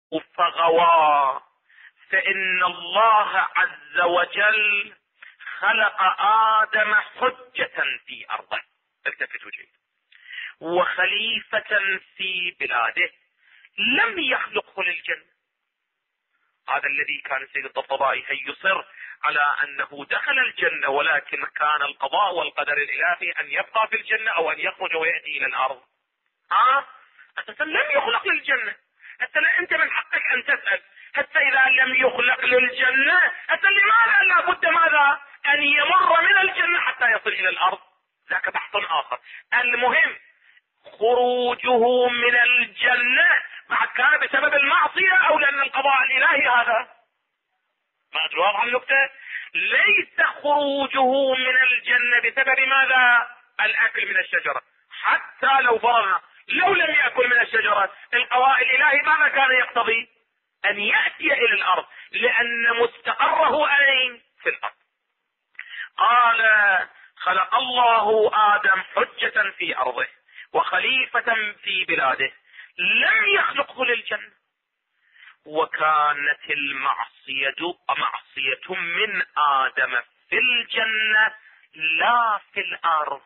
فغوى، فإن الله عز وجل خلق آدم حجة في أرضه، التفتوا جيد، وخليفة في بلاده، لم يخلقه للجنة. هذا الذي كان السيد الطبطبائي يصر على أنه دخل الجنة، ولكن كان القضاء والقدر الإلهي أن يبقى في الجنة أو أن يخرج ويأتي إلى الأرض. أساسا لم يخلق للجنة. حتى أنت من حقك أن تسأل، حتى إذا لم يخلق للجنة حتى لماذا لابد ماذا أن يمر من الجنة حتى يصل إلى الأرض؟ ذاك بحث آخر. المهم خروجه من الجنة بعد كان بسبب المعصية أو لأن القضاء الإلهي هذا؟ ما أدري واضح النكتة؟ ليس خروجه من الجنة بسبب ماذا؟ الأكل من الشجرة. حتى لو فرضنا لو لم يأكل من الشجرة، القضاء الإلهي ماذا كان يقتضي؟ أن يأتي إلى الأرض، لأن مستقره أين؟ في الأرض. قال خلق الله آدم حجة في أرضه وخليفة في بلاده، لم يخلقه للجنة. وكانت المعصية معصية من آدم في الجنة لا في الأرض.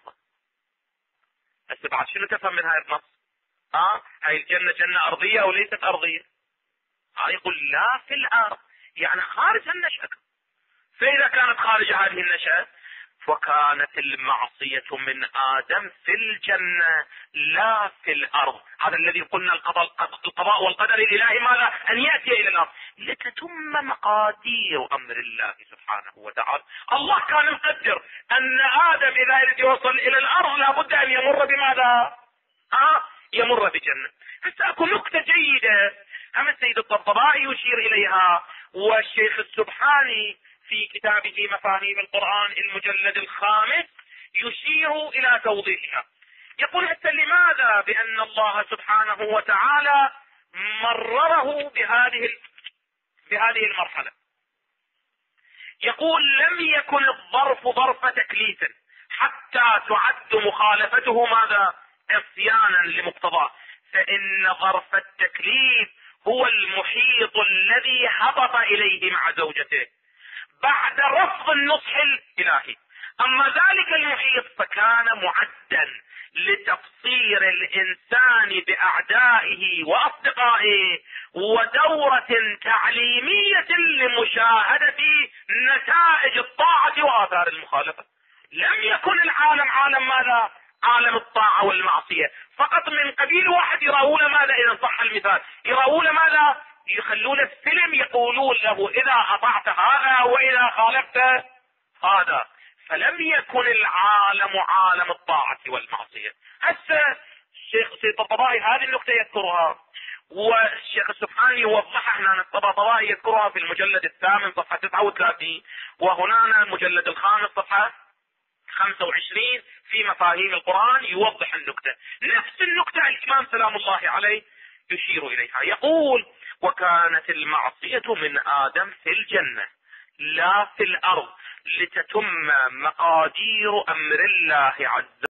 بس بعد شنو تفهم من هاي النص؟ هاي الجنة جنة أرضية أو ليست أرضية؟ يقول لا في الأرض، يعني خارج النشأة. فإذا كانت خارج هذه النشأة وكانت المعصية من آدم في الجنة لا في الأرض. هذا الذي قلنا القضاء والقدر الإلهي ماذا؟ أن يأتي إلى الأرض لتتم مقادير أمر الله سبحانه وتعالى. الله كان مقدر أن آدم إذا يريد يوصل إلى الأرض لابد أن يمر بماذا؟ يمر بجنة. هسه أكو نكتة جيدة هم السيد الطبطبائي يشير إليها، والشيخ السبحاني في كتابه مفاهيم القرآن المجلد 5 يشير إلى توضيحها. يقول حتى لماذا بأن الله سبحانه وتعالى مرره بهذه المرحلة. يقول لم يكن الظرف ظرف تكليف حتى تعد مخالفته ماذا؟ عصيانا لمقتضاه، فإن ظرف التكليف هو المحيط الذي هبط إليه مع زوجته بعد رفض النصح الإلهي. أما ذلك المحيط فكان معدا لتبصير الإنسان بأعدائه وأصدقائه، ودورة تعليمية لمشاهدة نتائج الطاعة وآثار المخالفة. لم يكن العالم عالم ماذا؟ عالم الطاعة والمعصية فقط من قبيل واحد. يراون ماذا إذا صح المثال؟ يراون ماذا؟ يخلون الفيلم يقولون له إذا أطعت هذا وإذا خالفت هذا. فلم يكن العالم عالم الطاعة والمعصية. هسه الشيخ الطبطبائي هذه النقطة يذكرها، والشيخ السبحاني يوضحها. هنا الطبطبائي يذكرها في المجلد 8 صفحة 39، وهنا المجلد 5 صفحة 25 في مفاهيم القرآن يوضح النكتة. نفس النكتة الإمام سلام الله عليه يشير إليها. يقول وكانت المعصية من آدم في الجنة لا في الأرض لتتم مقادير أمر الله عز